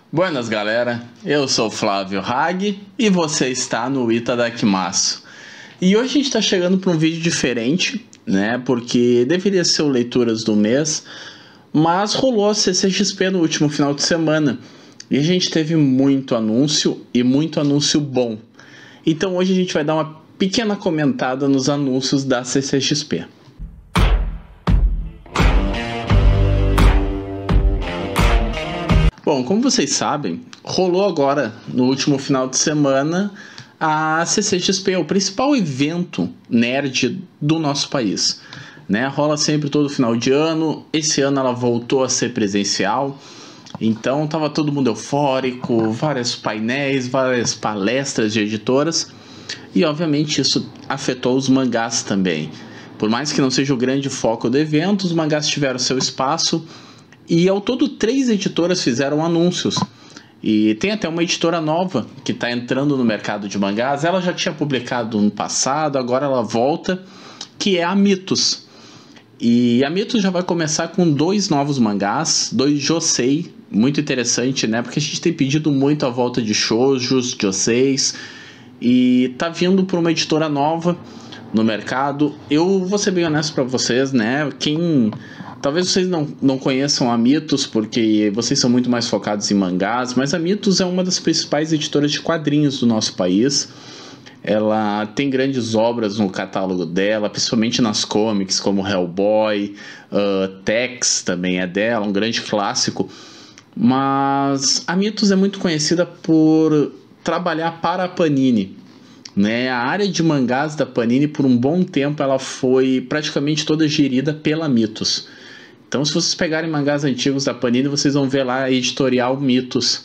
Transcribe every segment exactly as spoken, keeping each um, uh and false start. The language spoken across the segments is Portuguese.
Buenas galera, eu sou Flávio Hag e você está no Itadakimasu. E hoje a gente está chegando para um vídeo diferente, né? Porque deveria ser o Leituras do Mês, mas rolou a C C X P no último final de semana e a gente teve muito anúncio e muito anúncio bom. Então hoje a gente vai dar uma pequena comentada nos anúncios da C C X P. Bom, como vocês sabem, rolou agora, no último final de semana, a C C X P, o principal evento nerd do nosso país. Né? Rola sempre todo final de ano, esse ano ela voltou a ser presencial, então estava todo mundo eufórico, vários painéis, várias palestras de editoras, e obviamente isso afetou os mangás também. Por mais que não seja o grande foco do evento, os mangás tiveram seu espaço. E ao todo três editoras fizeram anúncios. E tem até uma editora nova que está entrando no mercado de mangás. Ela já tinha publicado no passado, agora ela volta, que é a Mitos. E a Mitos já vai começar com dois novos mangás, dois josei, muito interessante, né? Porque a gente tem pedido muito a volta de shoujos, joseis, e tá vindo por uma editora nova no mercado. Eu vou ser bem honesto para vocês, né? Quem... Talvez vocês não, não conheçam a Mitos, porque vocês são muito mais focados em mangás, mas a Mitos é uma das principais editoras de quadrinhos do nosso país. Ela tem grandes obras no catálogo dela, principalmente nas comics, como Hellboy, uh, Tex também é dela, um grande clássico. Mas a Mitos é muito conhecida por trabalhar para a Panini. Né? A área de mangás da Panini, por um bom tempo, ela foi praticamente toda gerida pela Mitos. Então, se vocês pegarem mangás antigos da Panini, vocês vão ver lá a editorial Mitos.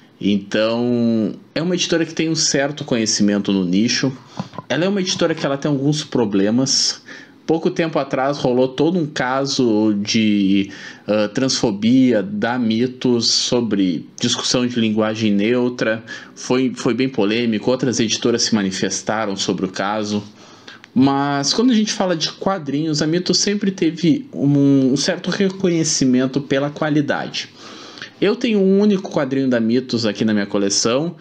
Então, é uma editora que tem um certo conhecimento no nicho. Ela é uma editora que ela tem alguns problemas. Pouco tempo atrás rolou todo um caso de uh, transfobia da Mitos sobre discussão de linguagem neutra. Foi, foi bem polêmico, outras editoras se manifestaram sobre o caso. Mas quando a gente fala de quadrinhos, a Mitos sempre teve um, um certo reconhecimento pela qualidade. Eu tenho um único quadrinho da Mitos aqui na minha coleção,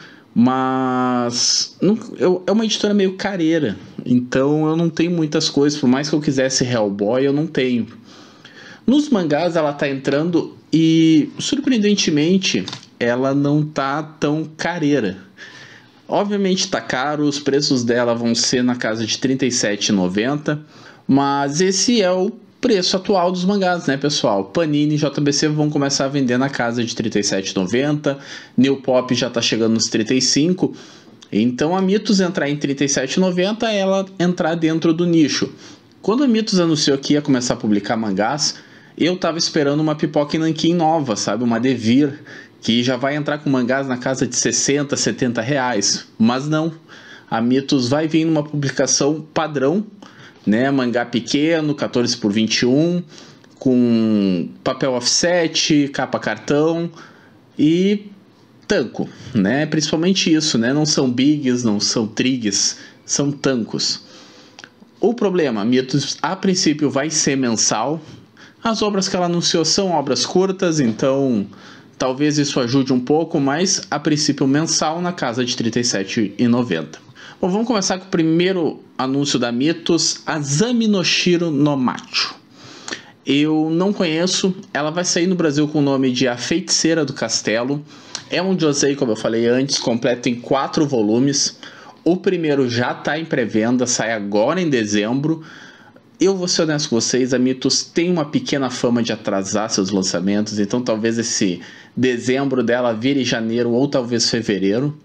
mas não, eu, é uma editora meio careira, então eu não tenho muitas coisas. Por mais que eu quisesse Hellboy, eu não tenho. Nos mangás ela tá entrando e, surpreendentemente, ela não tá tão careira. Obviamente tá caro, os preços dela vão ser na casa de trinta e sete reais e noventa centavos, mas esse é o preço atual dos mangás, né, pessoal? Panini e J B C vão começar a vender na casa de trinta e sete reais e noventa centavos, New Pop já tá chegando nos trinta e cinco reais, então a Mitos entrar em trinta e sete reais e noventa centavos, ela entrar dentro do nicho. Quando a Mitos anunciou que ia começar a publicar mangás, eu tava esperando uma Pipoca e Nanquim nova, sabe? Uma Devir, que já vai entrar com mangás na casa de sessenta, setenta reais. Mas não, a Mitos vai vir numa publicação padrão, né? Mangá pequeno, quatorze por vinte e um, com papel offset, capa cartão e tanco, né? Principalmente isso, né? Não são bigs, não são trigs, são tancos. O problema, a Mitos a princípio vai ser mensal. As obras que ela anunciou são obras curtas, então talvez isso ajude um pouco, mas a princípio mensal na casa de trinta e sete reais e noventa centavos. Bom, vamos começar com o primeiro anúncio da Mitos, Azami no Shiro no Macho. Eu não conheço, ela vai sair no Brasil com o nome de A Feiticeira do Castelo. É um josei, como eu falei antes, completo em quatro volumes. O primeiro já está em pré-venda, sai agora em dezembro. Eu vou ser honesto com vocês, a Mitos tem uma pequena fama de atrasar seus lançamentos, então talvez esse dezembro dela vire janeiro ou talvez fevereiro.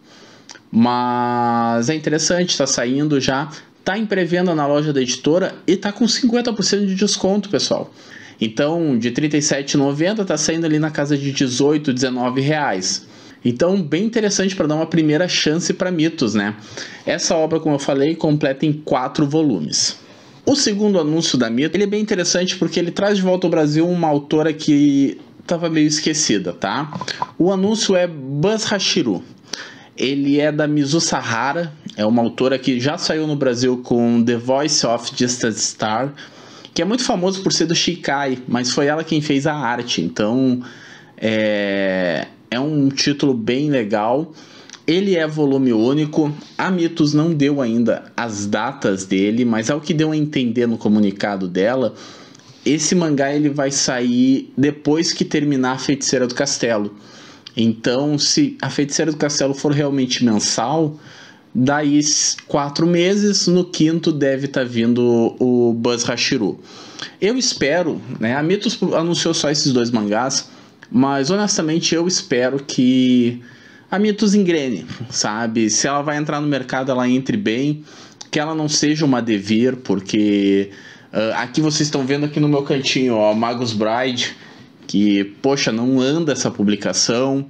Mas é interessante, está saindo já, está em pré-venda na loja da editora e está com cinquenta por cento de desconto, pessoal. Então, de trinta e sete reais e noventa centavos está saindo ali na casa de dezoito, dezenove reais. Então, bem interessante para dar uma primeira chance para Mitos, né? Essa obra, como eu falei, completa em quatro volumes. O segundo anúncio da Mitos, ele é bem interessante porque ele traz de volta ao Brasil uma autora que estava meio esquecida, tá? O anúncio é Buzz Hashiru. Ele é da Mizu Sahara, é uma autora que já saiu no Brasil com The Voice of Distant Star, que é muito famoso por ser do Shikai, mas foi ela quem fez a arte. Então, é... é um título bem legal. Ele é volume único. A Mitos não deu ainda as datas dele, mas ao que deu a entender no comunicado dela, esse mangá ele vai sair depois que terminar a Feiticeira do Castelo. Então, se a Feiticeira do Castelo for realmente mensal, daí quatro meses, no quinto deve estar tá vindo o Buzz Hashiru. Eu espero, né? A Mitos anunciou só esses dois mangás, mas honestamente eu espero que a Mitos engrene, sabe? Se ela vai entrar no mercado, ela entre bem, que ela não seja uma Devir, porque uh, aqui vocês estão vendo aqui no meu cantinho, ó, Magus Bride, que, poxa, não anda essa publicação.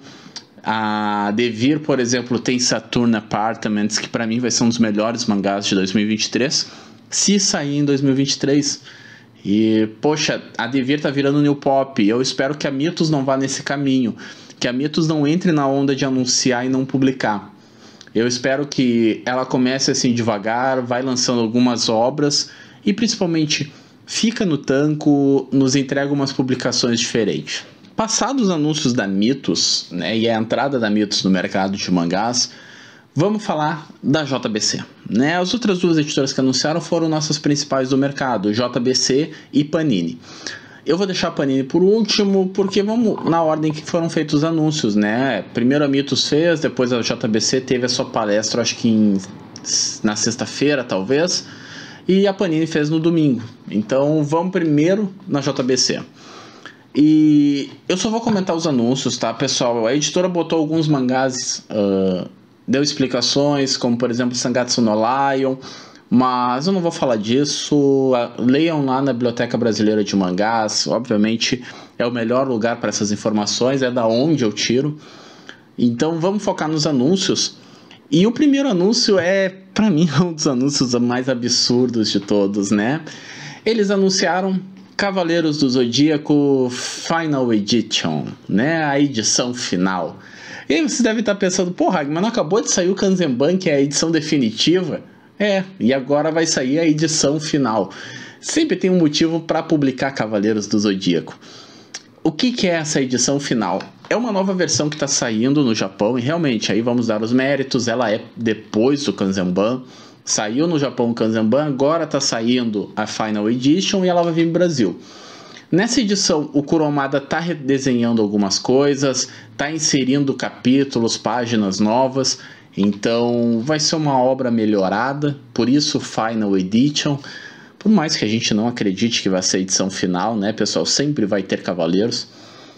A Devir, por exemplo, tem Saturn Apartments, que para mim vai ser um dos melhores mangás de dois mil e vinte e três, se sair em dois mil e vinte e três. E, poxa, a Devir tá virando New Pop. Eu espero que a Mitos não vá nesse caminho, que a Mitos não entre na onda de anunciar e não publicar. Eu espero que ela comece assim devagar, vai lançando algumas obras e principalmente fica no tanco, nos entrega umas publicações diferentes. Passados os anúncios da Mitos, né, e a entrada da Mitos no mercado de mangás, vamos falar da J B C. Né? As outras duas editoras que anunciaram foram nossas principais do mercado, J B C e Panini. Eu vou deixar a Panini por último, porque vamos na ordem que foram feitos os anúncios, né? Primeiro a Mitos fez, depois a J B C teve a sua palestra, acho que em, na sexta-feira, talvez, e a Panini fez no domingo. Então vamos primeiro na J B C. E eu só vou comentar os anúncios, tá, pessoal? A editora botou alguns mangás, uh, deu explicações, como por exemplo Sangatsu no Lion, mas eu não vou falar disso. Leiam lá na Biblioteca Brasileira de Mangás, obviamente é o melhor lugar para essas informações, é da onde eu tiro. Então vamos focar nos anúncios. E o primeiro anúncio é, para mim, um dos anúncios mais absurdos de todos, né? Eles anunciaram Cavaleiros do Zodíaco Final Edition, né? A edição final. E aí você deve estar pensando, porra, mas não acabou de sair o Kanzenban, que é a edição definitiva? É, e agora vai sair a edição final. Sempre tem um motivo para publicar Cavaleiros do Zodíaco. O que, que é essa edição final? É uma nova versão que está saindo no Japão, e realmente, aí vamos dar os méritos, ela é depois do Kanzenban. Saiu no Japão o Kanzenban, agora está saindo a Final Edition e ela vai vir no Brasil. Nessa edição, o Kuromada está redesenhando algumas coisas, está inserindo capítulos, páginas novas, então vai ser uma obra melhorada, por isso Final Edition. Por mais que a gente não acredite que vai ser a edição final, né, pessoal? Sempre vai ter Cavaleiros,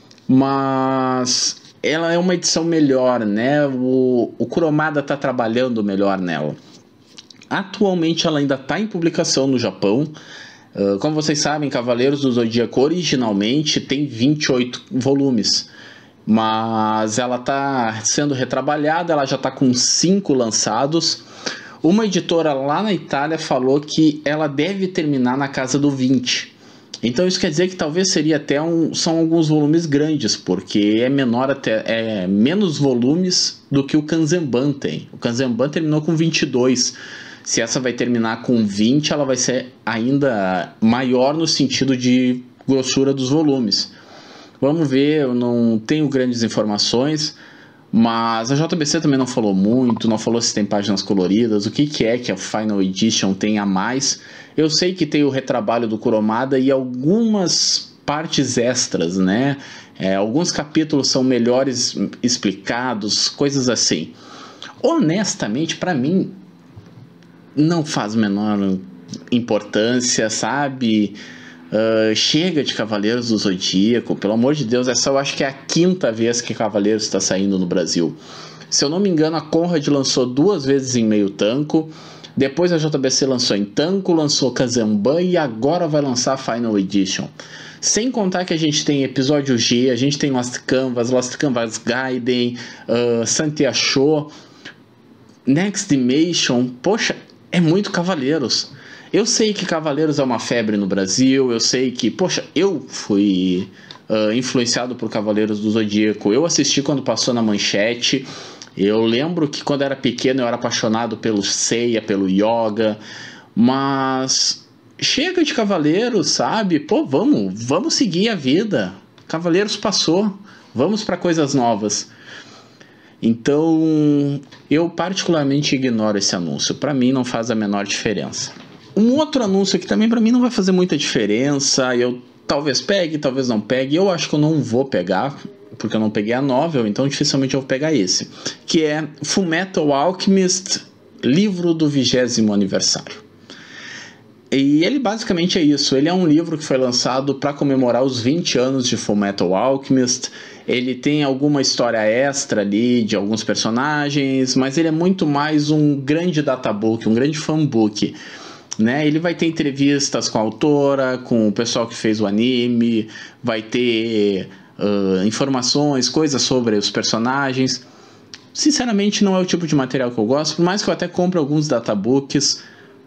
mas ela é uma edição melhor, né? O, o Kuromada está trabalhando melhor nela. Atualmente ela ainda está em publicação no Japão. Uh, como vocês sabem, Cavaleiros do Zodíaco originalmente tem vinte e oito volumes, mas ela está sendo retrabalhada, ela já está com cinco lançados. Uma editora lá na Itália falou que ela deve terminar na casa do vinte. Então isso quer dizer que talvez seria até um, são alguns volumes grandes, porque é menor até é menos volumes do que o Kanzenban tem. O Kanzenban terminou com vinte e dois. Se essa vai terminar com vinte, ela vai ser ainda maior no sentido de grossura dos volumes. Vamos ver, eu não tenho grandes informações, mas a J B C também não falou muito, não falou se tem páginas coloridas, o que, que é que a Final Edition tem a mais. Eu sei que tem o retrabalho do Kuromada e algumas partes extras, né? É, alguns capítulos são melhores explicados, coisas assim. Honestamente, para mim, não faz menor importância, sabe? Uh, chega de Cavaleiros do Zodíaco, pelo amor de Deus. Essa eu acho que é a quinta vez que Cavaleiros está saindo no Brasil. Se eu não me engano, a Conrad lançou duas vezes em meio tanco, depois a J B C lançou em tanco, lançou Kanzenban e agora vai lançar a Final Edition. Sem contar que a gente tem episódio G, a gente tem Lost Canvas, Lost Canvas Gaiden, uh, Santiago, Next Dimension. Poxa, é muito Cavaleiros. Eu sei que Cavaleiros é uma febre no Brasil, eu sei que, poxa, eu fui uh, influenciado por Cavaleiros do Zodíaco, eu assisti quando passou na Manchete, eu lembro que quando era pequeno eu era apaixonado pelo Seiya, pelo Yoga, mas chega de Cavaleiros, sabe? Pô, vamos, vamos seguir a vida. Cavaleiros passou, Vamos para coisas novas. Então, eu particularmente ignoro esse anúncio. Para mim não faz a menor diferença. Um outro anúncio que também para mim não vai fazer muita diferença, eu talvez pegue, talvez não pegue. Eu acho que eu não vou pegar, porque eu não peguei a novel, então dificilmente eu vou pegar esse. Que é Fullmetal Alchemist, livro do vigésimo aniversário. E ele basicamente é isso. Ele é um livro que foi lançado para comemorar os vinte anos de Fullmetal Alchemist. Ele tem alguma história extra ali de alguns personagens, mas ele é muito mais um grande databook, um grande fanbook, né? Ele vai ter entrevistas com a autora, com o pessoal que fez o anime, vai ter uh, informações, coisas sobre os personagens. Sinceramente, não é o tipo de material que eu gosto, por mais que eu até compre alguns databooks,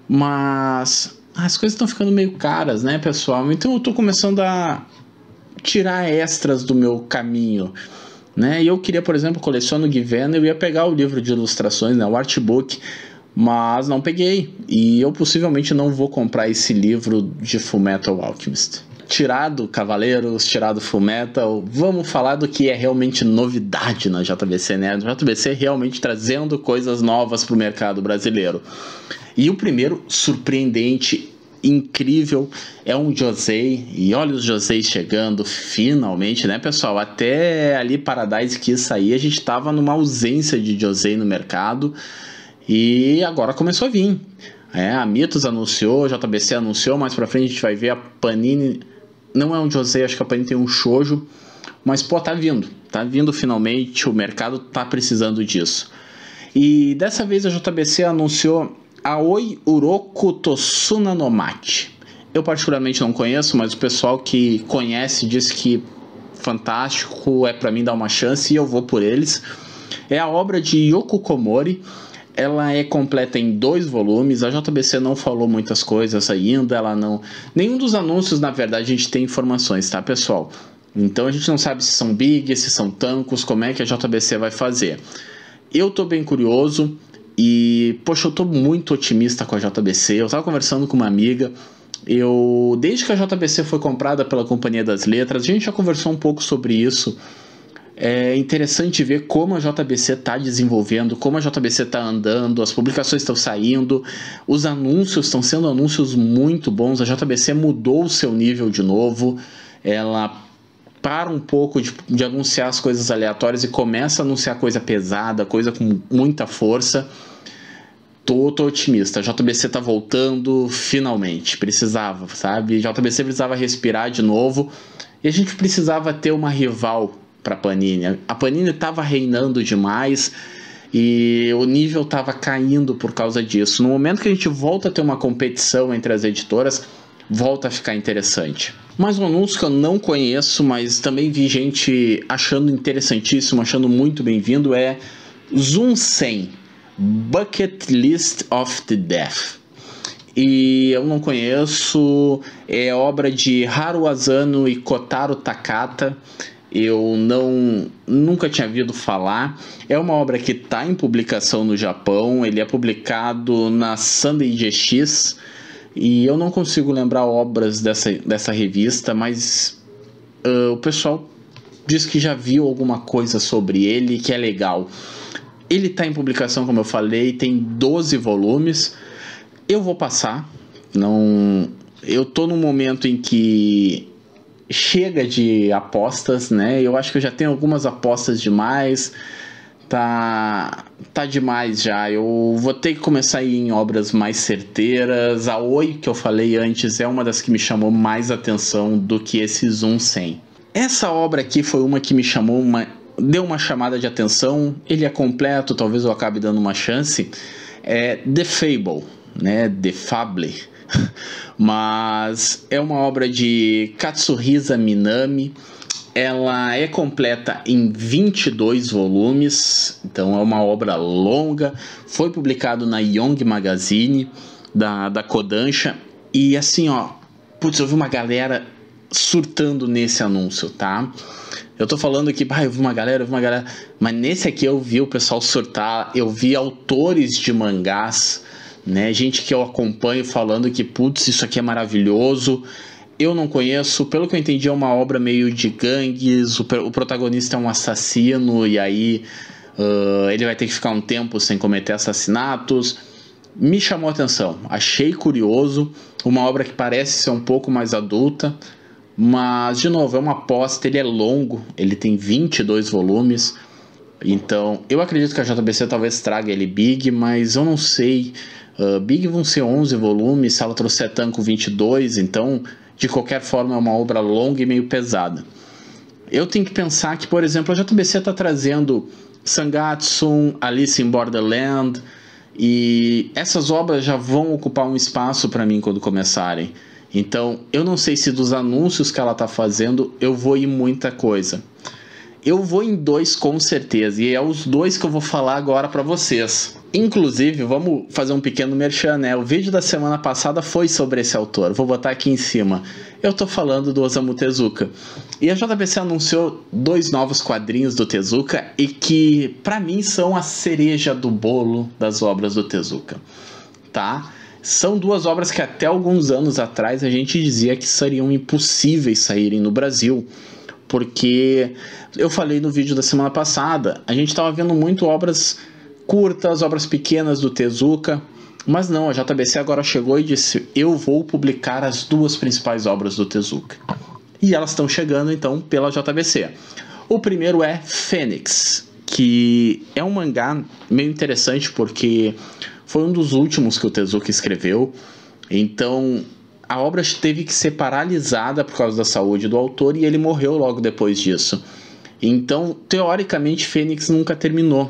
mas as coisas estão ficando meio caras, né, pessoal? Então eu estou começando a tirar extras do meu caminho, né? E eu queria, por exemplo, coleciono Given, eu ia pegar o livro de ilustrações, né, o artbook, mas não peguei, e eu possivelmente não vou comprar esse livro de Fullmetal Alchemist. Tirado Cavaleiros, tirado Fullmetal, vamos falar do que é realmente novidade na J B C, né? A J B C realmente trazendo coisas novas para o mercado brasileiro. E o primeiro, surpreendente, incrível, é um Josei. E olha os Joseis chegando finalmente, né, pessoal? Até ali Paradise quis sair, a gente estava numa ausência de Josei no mercado. E agora começou a vir. É, a Mitos anunciou, a J B C anunciou, mais pra frente a gente vai ver a Panini. Não é um Josei, acho que a Panini tem um shoujo. Mas, pô, tá vindo. Tá vindo finalmente, o mercado tá precisando disso. E dessa vez a J B C anunciou Aoi Uroku Tosuna no Machi. Eu particularmente não conheço, mas o pessoal que conhece diz que fantástico, é pra mim dar uma chance e eu vou por eles. É a obra de Yoko Komori. Ela é completa em dois volumes. A J B C não falou muitas coisas ainda. Ela não... Nenhum dos anúncios, na verdade, a gente tem informações, tá, pessoal? Então a gente não sabe se são big, se são tancos, como é que a J B C vai fazer. Eu tô bem curioso e, poxa, eu tô muito otimista com a J B C. Eu tava conversando com uma amiga. Eu, desde que a J B C foi comprada pela Companhia das Letras, a gente já conversou um pouco sobre isso. É interessante ver como a J B C está desenvolvendo, como a J B C está andando, as publicações estão saindo, os anúncios estão sendo anúncios muito bons. A J B C mudou o seu nível de novo, ela para um pouco de, de anunciar as coisas aleatórias e começa a anunciar coisa pesada, coisa com muita força. Tô, tô otimista, a J B C tá voltando finalmente, precisava, sabe? A J B C precisava respirar de novo e a gente precisava ter uma rival para Panini. A Panini estava reinando demais e o nível estava caindo por causa disso. No momento que a gente volta a ter uma competição entre as editoras, volta a ficar interessante. Mais um anúncio que eu não conheço, mas também vi gente achando interessantíssimo, achando muito bem-vindo, é Zunsen, Bucket List of the Death. E eu não conheço, é obra de Haru Asano e Kotaro Takata. Eu não, nunca tinha ouvido falar. É uma obra que está em publicação no Japão. Ele é publicado na Sunday G X. E eu não consigo lembrar obras dessa, dessa revista, mas uh, o pessoal diz que já viu alguma coisa sobre ele, que é legal. Ele está em publicação, como eu falei, tem doze volumes. Eu vou passar. Não, eu tô num momento em que chega de apostas, né? Eu acho que eu já tenho algumas apostas demais. Tá, tá demais já. Eu vou ter que começar a ir em obras mais certeiras. A Oi, que eu falei antes, é uma das que me chamou mais atenção do que esse Zoom cem. Essa obra aqui foi uma que me chamou, uma, deu uma chamada de atenção. Ele é completo, talvez eu acabe dando uma chance. É The Fable, né? The Fable. Mas é uma obra de Katsuhisa Minami. Ela é completa em vinte e dois volumes, então é uma obra longa. Foi publicado na Young Magazine da, da Kodansha. E assim, ó, putz, eu vi uma galera surtando nesse anúncio, tá? Eu tô falando aqui, ah, eu vi uma galera, eu vi uma galera, mas nesse aqui eu vi o pessoal surtar. Eu vi autores de mangás, né, gente que eu acompanho falando que, putz, isso aqui é maravilhoso. eu não conheço, pelo que eu entendi é uma obra meio de gangues, o, o protagonista é um assassino e aí uh, ele vai ter que ficar um tempo sem cometer assassinatos. Me chamou a atenção, achei curioso, uma obra que parece ser um pouco mais adulta, mas de novo, é uma aposta, ele é longo, ele tem vinte e dois volumes, então eu acredito que a J B C talvez traga ele Big, mas eu não sei, uh, Big vão ser onze volumes, se ela trouxer Tanco vinte e dois, então de qualquer forma é uma obra longa e meio pesada. Eu tenho que pensar que, por exemplo, a J B C está trazendo Sangatsu, Alice in Borderland, e essas obras já vão ocupar um espaço para mim quando começarem. Então, eu não sei se dos anúncios que ela está fazendo, eu vou em muita coisa. Eu vou em dois com certeza, e é os dois que eu vou falar agora para vocês. Inclusive, vamos fazer um pequeno merchan, né? O vídeo da semana passada foi sobre esse autor, vou botar aqui em cima. Eu tô falando do Osamu Tezuka. E a J B C anunciou dois novos quadrinhos do Tezuka e que, para mim, são a cereja do bolo das obras do Tezuka, tá? São duas obras que até alguns anos atrás a gente dizia que seriam impossíveis saírem no Brasil, porque eu falei no vídeo da semana passada, a gente estava vendo muito obras curtas, obras pequenas do Tezuka, mas não, a J B C agora chegou e disse, eu vou publicar as duas principais obras do Tezuka. E elas estão chegando então pela J B C. O primeiro é Fênix, que é um mangá meio interessante porque foi um dos últimos que o Tezuka escreveu, então a obra teve que ser paralisada por causa da saúde do autor e ele morreu logo depois disso. Então, teoricamente, Fênix nunca terminou.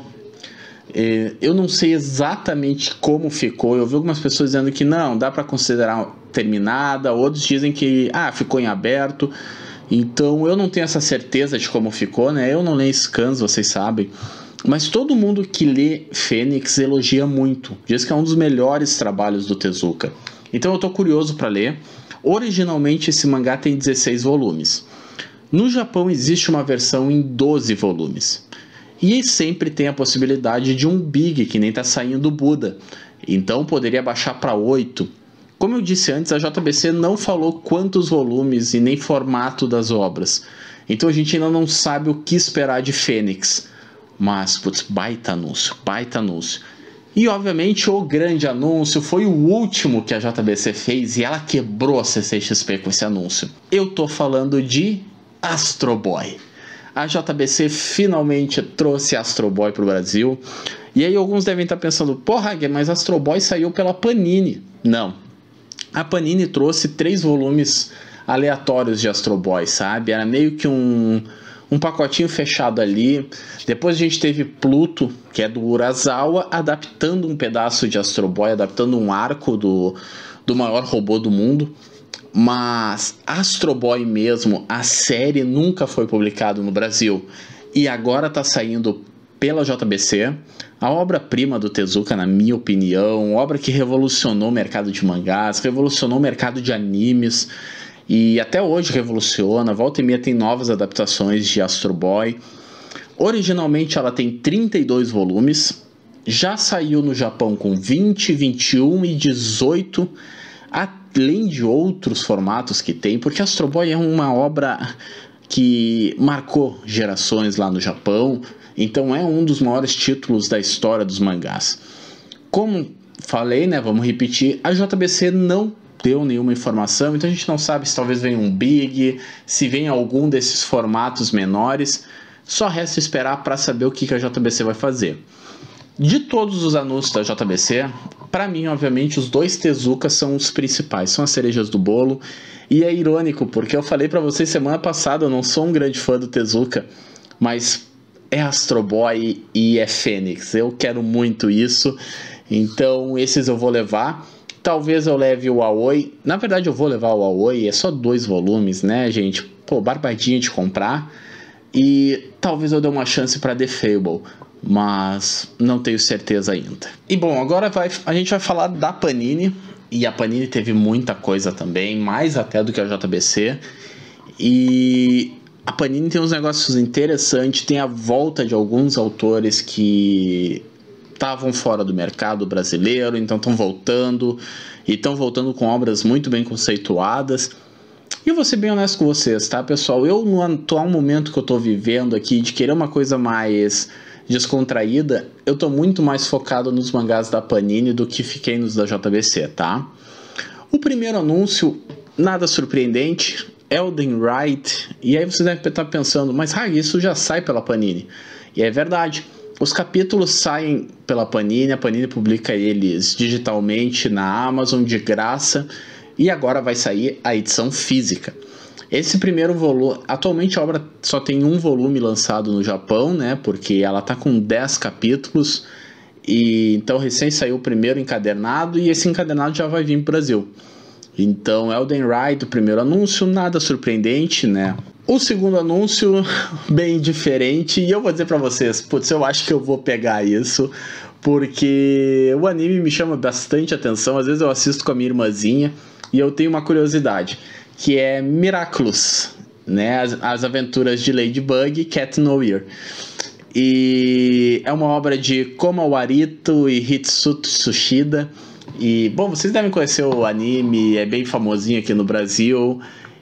Eu não sei exatamente como ficou. Eu vi algumas pessoas dizendo que não, dá para considerar terminada. Outros dizem que ah, ficou em aberto. Então, eu não tenho essa certeza de como ficou, né? Eu não leio scans, vocês sabem. Mas todo mundo que lê Fênix elogia muito. Diz que é um dos melhores trabalhos do Tezuka. Então eu tô curioso para ler. Originalmente esse mangá tem dezesseis volumes. No Japão existe uma versão em doze volumes. E sempre tem a possibilidade de um Big, que nem tá saindo o Buda. Então poderia baixar para oito. Como eu disse antes, a J B C não falou quantos volumes e nem formato das obras. Então a gente ainda não sabe o que esperar de Fênix. Mas, putz, baita anúncio, baita anúncio. E, obviamente, o grande anúncio foi o último que a J B C fez e ela quebrou a C C X P com esse anúncio. Eu tô falando de Astro Boy. A J B C finalmente trouxe Astro Boy pro Brasil. E aí alguns devem estar pensando, porra, mas Astro Boy saiu pela Panini. Não. A Panini trouxe três volumes aleatórios de Astro Boy, sabe? Era meio que um... um pacotinho fechado ali. Depois a gente teve Pluto, que é do Urasawa, adaptando um pedaço de Astro Boy, adaptando um arco do, do maior robô do mundo. Mas Astro Boy mesmo, a série nunca foi publicado no Brasil. E agora está saindo pela J B C. A obra-prima do Tezuka, na minha opinião, obra que revolucionou o mercado de mangás, revolucionou o mercado de animes. E até hoje revoluciona, volta e meia tem novas adaptações de Astro Boy. Originalmente ela tem trinta e dois volumes, já saiu no Japão com vinte, vinte e um e dezoito, além de outros formatos que tem, porque Astro Boy é uma obra que marcou gerações lá no Japão, então é um dos maiores títulos da história dos mangás. Como falei, né, vamos repetir, a J B C não deu nenhuma informação, então a gente não sabe se talvez venha um Big, se vem algum desses formatos menores. Só resta esperar para saber o que a J B C vai fazer. De todos os anúncios da J B C, para mim, obviamente, os dois Tezuka são os principais, são as cerejas do bolo. E é irônico, porque eu falei para vocês semana passada, eu não sou um grande fã do Tezuka, mas é Astro Boy e é Fênix. Eu quero muito isso, então esses eu vou levar. Talvez eu leve o Aoi. Na verdade, eu vou levar o Aoi. É só dois volumes, né, gente? Pô, barbadinha de comprar. E talvez eu dê uma chance para The Fable. Mas não tenho certeza ainda. E bom, agora vai, a gente vai falar da Panini. E a Panini teve muita coisa também. Mais até do que a J B C. E a Panini tem uns negócios interessantes. Tem a volta de alguns autores que estavam fora do mercado brasileiro, então estão voltando, e estão voltando com obras muito bem conceituadas. E eu vou ser bem honesto com vocês, tá, pessoal? Eu, no atual momento que eu tô vivendo aqui, de querer uma coisa mais descontraída, eu tô muito mais focado nos mangás da Panini do que fiquei nos da J B C, tá? O primeiro anúncio, nada surpreendente, Elden Ring, e aí você deve estar pensando, mas ah, isso já sai pela Panini. E é verdade, os capítulos saem pela Panini, a Panini publica eles digitalmente na Amazon de graça, e agora vai sair a edição física. Esse primeiro volume, atualmente a obra só tem um volume lançado no Japão, né, porque ela tá com dez capítulos, e então recém saiu o primeiro encadernado, e esse encadernado já vai vir pro Brasil. Então, Elden Ring, o primeiro anúncio, nada surpreendente, né? O segundo anúncio, bem diferente, e eu vou dizer pra vocês, putz, eu acho que eu vou pegar isso, porque o anime me chama bastante atenção, às vezes eu assisto com a minha irmãzinha, e eu tenho uma curiosidade, que é Miraculous, né? As, as aventuras de Ladybug e Cat Noir. E é uma obra de Koma Warito e Hitsuto Tsushida. E, bom, vocês devem conhecer o anime, é bem famosinho aqui no Brasil.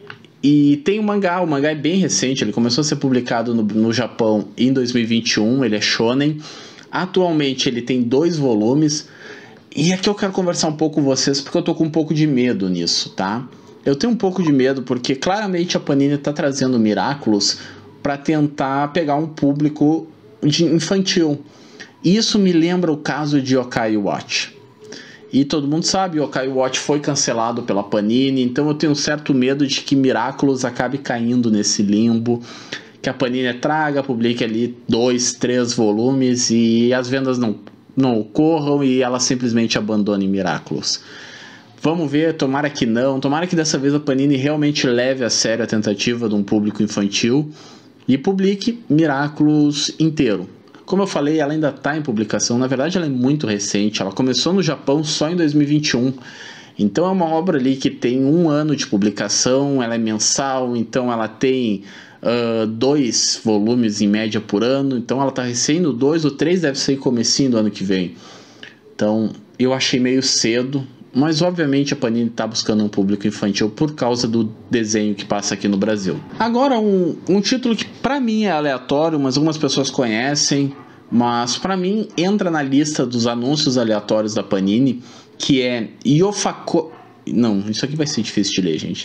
E tem o mangá, o mangá é bem recente, ele começou a ser publicado no, no Japão em dois mil e vinte e um, ele é shonen. Atualmente ele tem dois volumes. E aqui eu quero conversar um pouco com vocês, porque eu tô com um pouco de medo nisso, tá? Eu tenho um pouco de medo, porque claramente a Panini tá trazendo Miraculous para tentar pegar um público de infantil. Isso me lembra o caso de Yokai Watch. E todo mundo sabe, Yokai Watch foi cancelado pela Panini, então eu tenho um certo medo de que Miraculous acabe caindo nesse limbo, que a Panini traga, publique ali dois, três volumes e as vendas não, não ocorram e ela simplesmente abandone Miraculous. Vamos ver, tomara que não, tomara que dessa vez a Panini realmente leve a sério a tentativa de um público infantil e publique Miraculous inteiro. Como eu falei, ela ainda está em publicação, na verdade ela é muito recente, ela começou no Japão só em dois mil e vinte e um, então é uma obra ali que tem um ano de publicação, ela é mensal, então ela tem uh, dois volumes em média por ano, então ela está recém no dois, o três deve sair comecinho do ano que vem, então eu achei meio cedo, mas obviamente a Panini está buscando um público infantil por causa do desenho que passa aqui no Brasil. Agora um, um título que para mim é aleatório, mas algumas pessoas conhecem, mas para mim entra na lista dos anúncios aleatórios da Panini, que é Yofako... Não, isso aqui vai ser difícil de ler, gente.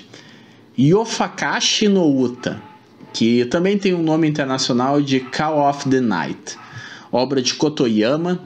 Yofakashi no Uta, que também tem um nome internacional de Call of the Night, obra de Kotoyama.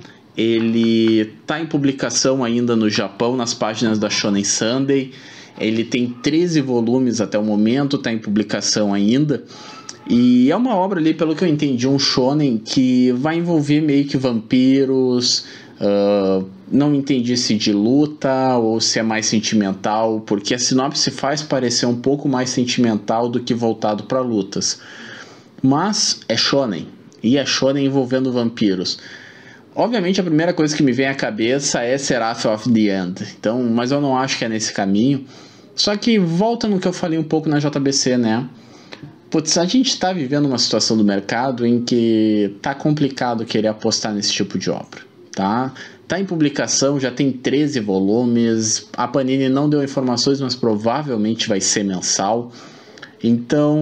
Ele está em publicação ainda no Japão, nas páginas da Shonen Sunday. Ele tem treze volumes até o momento, está em publicação ainda. E é uma obra ali, pelo que eu entendi, um shonen que vai envolver meio que vampiros. Uh, não entendi se de luta ou se é mais sentimental, porque a sinopse faz parecer um pouco mais sentimental do que voltado para lutas. Mas é shonen, e é shonen envolvendo vampiros. Obviamente a primeira coisa que me vem à cabeça é Seraph of the End, então, mas eu não acho que é nesse caminho. Só que volta no que eu falei um pouco na J B C, né? Putz, a gente está vivendo uma situação do mercado em que tá complicado querer apostar nesse tipo de obra, tá? Tá em publicação, já tem treze volumes, a Panini não deu informações, mas provavelmente vai ser mensal. Então,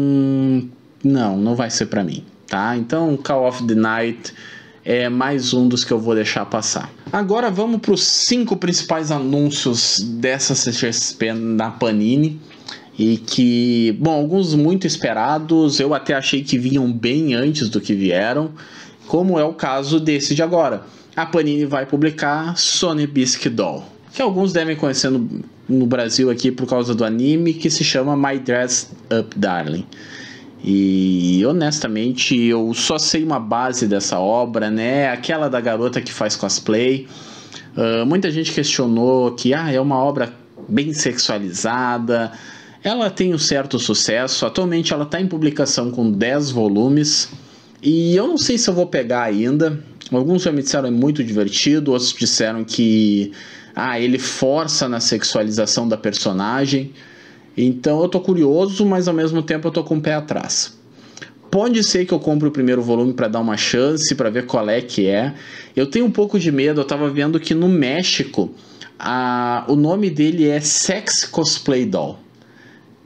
não, não vai ser para mim, tá? Então, Call of the Night é mais um dos que eu vou deixar passar. Agora vamos para os cinco principais anúncios dessa C G S P na Panini. E que, bom, alguns muito esperados, eu até achei que vinham bem antes do que vieram, como é o caso desse de agora. A Panini vai publicar Sonny Bisque Doll, que alguns devem conhecer no, no Brasil aqui por causa do anime, que se chama My Dress Up Darling. E honestamente eu só sei uma base dessa obra, né? Aquela da garota que faz cosplay. Uh, muita gente questionou que ah, é uma obra bem sexualizada. Ela tem um certo sucesso. Atualmente ela está em publicação com dez volumes. E eu não sei se eu vou pegar ainda. Alguns já me disseram é muito divertido, outros disseram que ah, ele força na sexualização da personagem. Então eu tô curioso, mas ao mesmo tempo eu tô com o pé atrás. Pode ser que eu compre o primeiro volume para dar uma chance, para ver qual é que é. Eu tenho um pouco de medo, eu tava vendo que no México a, o nome dele é Sex Cosplay Doll.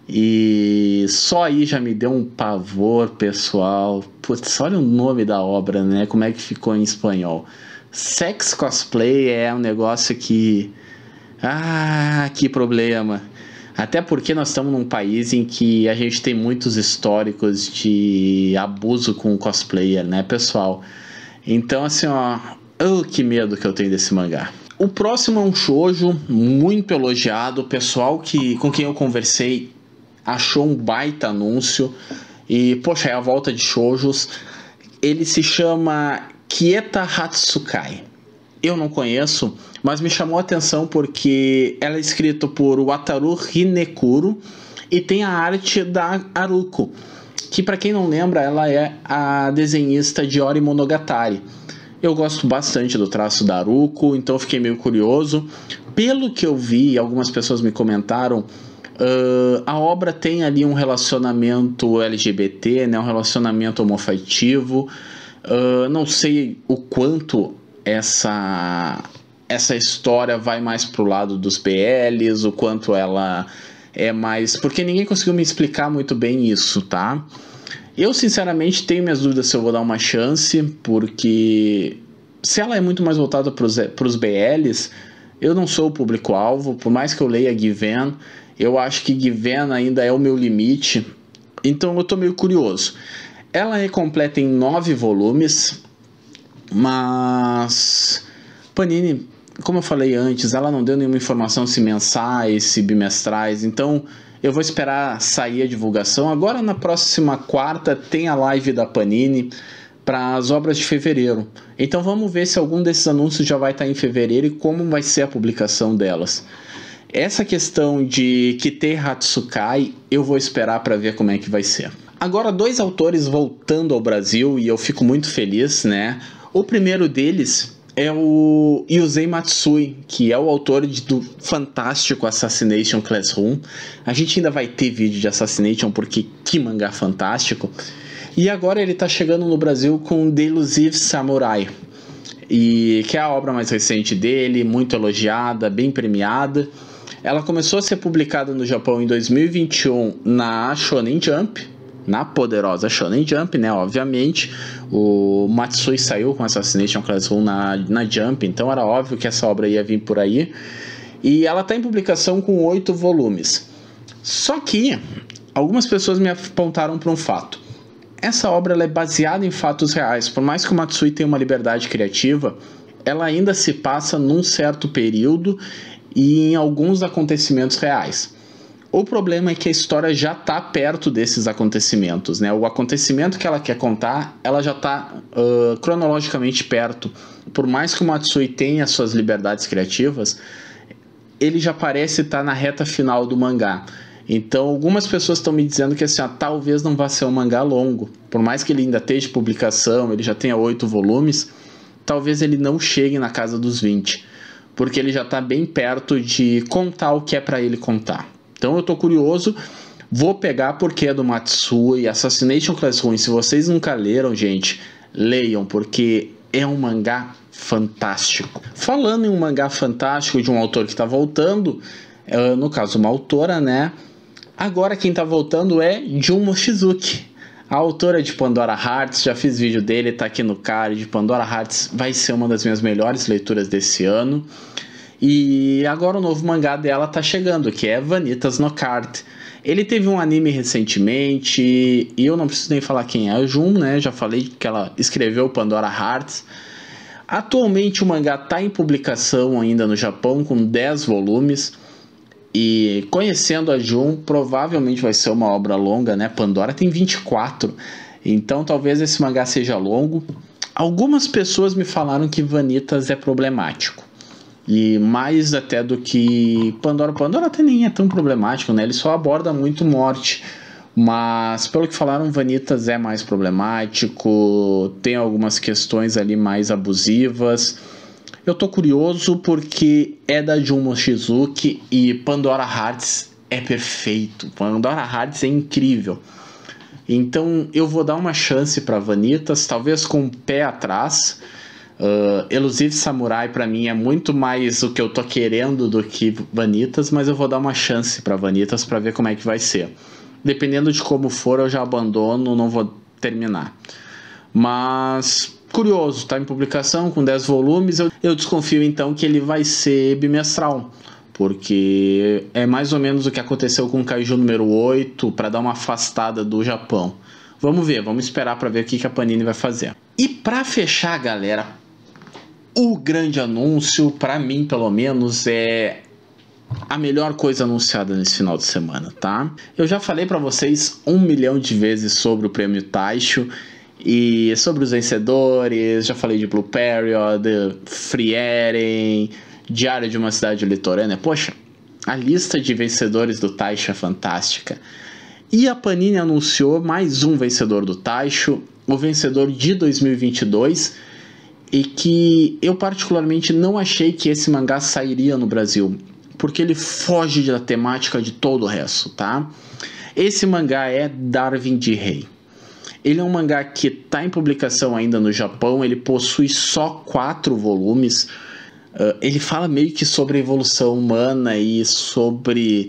E só aí já me deu um pavor, pessoal. Putz, olha o nome da obra, né? Como é que ficou em espanhol. Sex Cosplay é um negócio que... Ah, que problema. Até porque nós estamos num país em que a gente tem muitos históricos de abuso com o cosplayer, né, pessoal? Então, assim, ó... Oh, que medo que eu tenho desse mangá. O próximo é um shoujo muito elogiado. O pessoal que, com quem eu conversei achou um baita anúncio. E, poxa, é a volta de shoujos. Ele se chama Kieta Hatsukai. Eu não conheço, mas me chamou a atenção porque ela é escrita por Wataru Hinekuro e tem a arte da Haruko, que, para quem não lembra, ela é a desenhista de Ori Monogatari. Eu gosto bastante do traço da Haruko, então fiquei meio curioso. Pelo que eu vi, algumas pessoas me comentaram, uh, a obra tem ali um relacionamento L G B T, né, um relacionamento homoafetivo. Uh, não sei o quanto essa, essa história vai mais pro lado dos B Ls, o quanto ela é mais... Porque ninguém conseguiu me explicar muito bem isso, tá? Eu, sinceramente, tenho minhas dúvidas se eu vou dar uma chance, porque se ela é muito mais voltada para os B Ls, eu não sou o público-alvo. Por mais que eu leia Given, eu acho que Given ainda é o meu limite, então eu tô meio curioso. Ela é completa em nove volumes, mas Panini, como eu falei antes, ela não deu nenhuma informação se mensais, se bimestrais, então eu vou esperar sair a divulgação. Agora, na próxima quarta, tem a live da Panini para as obras de fevereiro. Então vamos ver se algum desses anúncios já vai estar em fevereiro e como vai ser a publicação delas. Essa questão de Kite Hatsukai, eu vou esperar para ver como é que vai ser. Agora, dois autores voltando ao Brasil e eu fico muito feliz, né? O primeiro deles é o Yusei Matsui, que é o autor de, do fantástico Assassination Classroom. A gente ainda vai ter vídeo de Assassination, porque que mangá fantástico. E agora ele está chegando no Brasil com Delusive Samurai, e, que é a obra mais recente dele, muito elogiada, bem premiada. Ela começou a ser publicada no Japão em dois mil e vinte e um na Shonen Jump, na poderosa Shonen Jump, né? Obviamente, o Matsui saiu com Assassination Classroom na, na Jump, então era óbvio que essa obra ia vir por aí. E ela está em publicação com oito volumes. Só que algumas pessoas me apontaram para um fato. Essa obra ela é baseada em fatos reais. Por mais que o Matsui tenha uma liberdade criativa, ela ainda se passa num certo período e em alguns acontecimentos reais. O problema é que a história já está perto desses acontecimentos, né? O acontecimento que ela quer contar, ela já está uh, cronologicamente perto. Por mais que o Matsui tenha suas liberdades criativas, ele já parece estar na reta final do mangá. Então, algumas pessoas estão me dizendo que assim, ah, talvez não vá ser um mangá longo. Por mais que ele ainda esteja de publicação, ele já tenha oito volumes, talvez ele não chegue na casa dos vinte, porque ele já está bem perto de contar o que é para ele contar. Então eu tô curioso, vou pegar porque é do Matsui, Assassination Classroom. Se vocês nunca leram, gente, leiam, porque é um mangá fantástico. Falando em um mangá fantástico de um autor que está voltando, é, no caso uma autora, né? Agora quem está voltando é Jun Mochizuki, a autora de Pandora Hearts. Já fiz vídeo dele, tá aqui no card. Pandora Hearts vai ser uma das minhas melhores leituras desse ano. E agora o novo mangá dela tá chegando, que é Vanitas no Card. Ele teve um anime recentemente, e eu não preciso nem falar quem é a Jun, né? Já falei que ela escreveu Pandora Hearts. Atualmente o mangá tá em publicação ainda no Japão, com dez volumes. E conhecendo a Jun, provavelmente vai ser uma obra longa, né? Pandora tem vinte e quatro, então talvez esse mangá seja longo. Algumas pessoas me falaram que Vanitas é problemático. E mais até do que Pandora. Pandora até nem é tão problemático, né? Ele só aborda muito morte. Mas, pelo que falaram, Vanitas é mais problemático. Tem algumas questões ali mais abusivas. Eu tô curioso porque é da Jun Mochizuki e Pandora Hearts é perfeito. Pandora Hearts é incrível. Então eu vou dar uma chance para Vanitas, talvez com o pé atrás. Uh, Elusive Samurai pra mim é muito mais o que eu tô querendo do que Vanitas, mas eu vou dar uma chance pra Vanitas pra ver como é que vai ser. Dependendo de como for, eu já abandono, não vou terminar. Mas curioso, tá em publicação com dez volumes, eu, eu desconfio então que ele vai ser bimestral, porque é mais ou menos o que aconteceu com o Kaiju número oito, para dar uma afastada do Japão. Vamos ver, vamos esperar para ver o que, que a Panini vai fazer. E para fechar, galera, o grande anúncio, para mim pelo menos, é a melhor coisa anunciada nesse final de semana, tá? Eu já falei para vocês um milhão de vezes sobre o Prêmio Taisho e sobre os vencedores, já falei de Blue Period, Frieren, Diário de uma Cidade Litorânea. Poxa, a lista de vencedores do Taisho é fantástica. E a Panini anunciou mais um vencedor do Taisho, o vencedor de dois mil e vinte e dois, e que eu particularmente não achei que esse mangá sairia no Brasil, porque ele foge da temática de todo o resto, tá? Esse mangá é Darwin de Rei. Ele é um mangá que está em publicação ainda no Japão, ele possui só quatro volumes. Uh, ele fala meio que sobre a evolução humana e sobre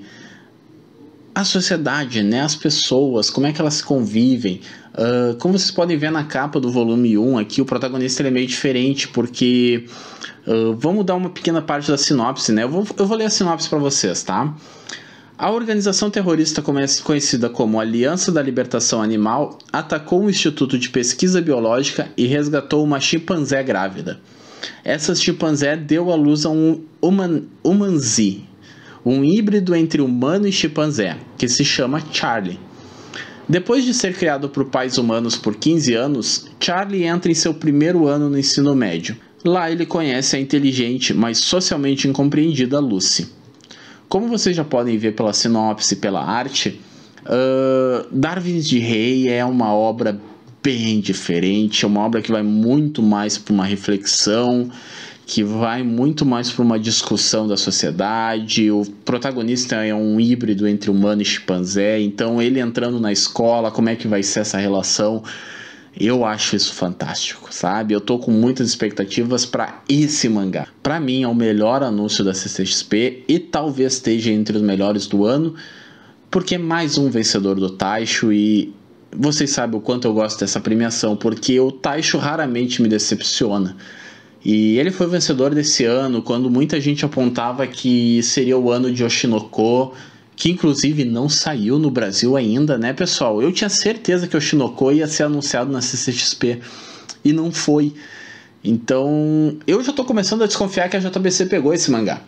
a sociedade, né? As pessoas, como é que elas convivem. Uh, como vocês podem ver na capa do volume um aqui, o protagonista ele é meio diferente, porque... Uh, vamos dar uma pequena parte da sinopse, né? Eu vou, eu vou ler a sinopse para vocês, tá? A organização terrorista conhecida como Aliança da Libertação Animal atacou um instituto de pesquisa biológica e resgatou uma chimpanzé grávida. Essa chimpanzé deu à luz a um human, humanzi, um híbrido entre humano e chimpanzé, que se chama Charlie. Depois de ser criado por pais humanos por quinze anos, Charlie entra em seu primeiro ano no ensino médio. Lá ele conhece a inteligente, mas socialmente incompreendida Lucy. Como vocês já podem ver pela sinopse e pela arte, uh, Darwin de Rei é uma obra bem diferente, é uma obra que vai muito mais para uma reflexão, que vai muito mais para uma discussão da sociedade. O protagonista é um híbrido entre humano e chimpanzé, então ele entrando na escola, como é que vai ser essa relação? Eu acho isso fantástico, sabe? Eu tô com muitas expectativas para esse mangá. Para mim é o melhor anúncio da C C X P e talvez esteja entre os melhores do ano, porque é mais um vencedor do Taisho e vocês sabem o quanto eu gosto dessa premiação, porque o Taisho raramente me decepciona. E ele foi vencedor desse ano, quando muita gente apontava que seria o ano de Oshinoko, que inclusive não saiu no Brasil ainda, né, pessoal? Eu tinha certeza que o Oshinoko ia ser anunciado na C C X P e não foi. Então, eu já tô começando a desconfiar que a J B C pegou esse mangá,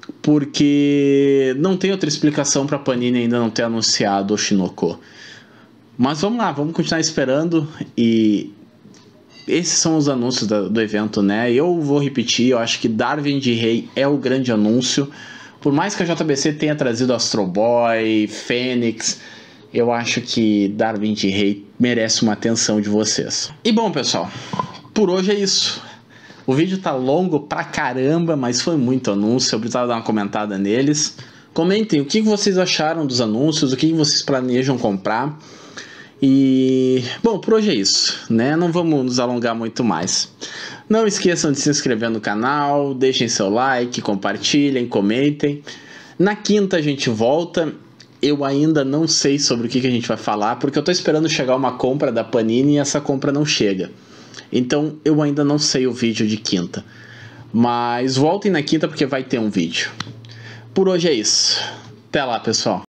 porque não tem outra explicação pra Panini ainda não ter anunciado o Oshinoko. Mas vamos lá, vamos continuar esperando. E esses são os anúncios do, do evento, né? Eu vou repetir, eu acho que Darwin de Rei é o grande anúncio. Por mais que a J B C tenha trazido Astro Boy, Fênix, eu acho que Darwin de Rei merece uma atenção de vocês. E bom, pessoal, por hoje é isso. O vídeo tá longo pra caramba, mas foi muito anúncio, eu precisava dar uma comentada neles. Comentem o que vocês acharam dos anúncios, o que vocês planejam comprar. E, bom, por hoje é isso, né? Não vamos nos alongar muito mais. Não esqueçam de se inscrever no canal, deixem seu like, compartilhem, comentem. Na quinta a gente volta. Eu ainda não sei sobre o que a gente vai falar, porque eu tô esperando chegar uma compra da Panini e essa compra não chega. Então eu ainda não sei o vídeo de quinta. Mas voltem na quinta porque vai ter um vídeo. Por hoje é isso. Até lá, pessoal.